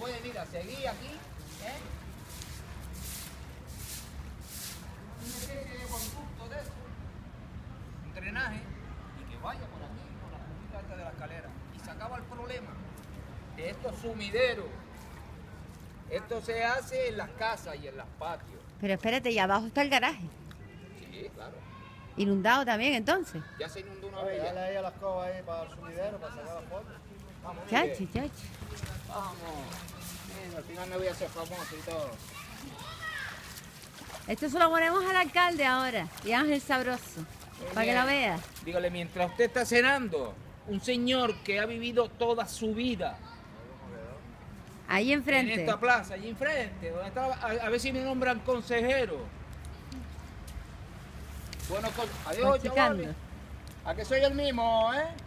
puede, mira, seguir aquí, ¿eh? Una especie de conducto de eso, un drenaje, y que vaya por aquí, por la puntita esta de la escalera. Y se acaba el problema de estos sumideros. Esto se hace en las casas y en los patios. Pero espérate, y abajo está el garaje. Sí, claro. Inundado también, entonces. Ya se inundó una vez. Dale ahí a la escoba ahí para el sumidero, para sacar la foto. Vamos, Chachi, Miguel. chachi. Vamos. Mira, al final me voy a hacer famoso y todo. Esto se lo ponemos al alcalde ahora. Y Ángel Sabroso. Para que la vea. Dígale, mientras usted está cenando, un señor que ha vivido toda su vida Ahí en enfrente. esta plaza, allí enfrente, donde está, a ver si me nombran consejero. Bueno, adiós, Practicando. chavales. A que soy el mismo, ¿eh?